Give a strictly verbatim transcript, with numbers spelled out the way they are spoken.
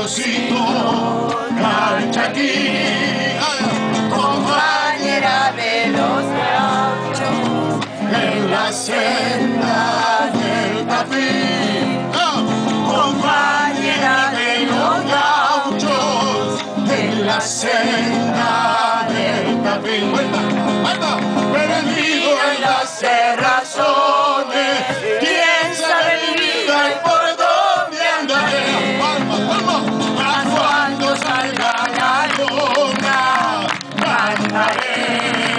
Rosito, Calchaquí, compañera de los gauchos, en la senda del Tafí, compañera de los gauchos, en la senda del Tafí, perdido en las cerrazones, quién sabe mi vida y por dónde andaré, para cuando salga la luna, cantaré.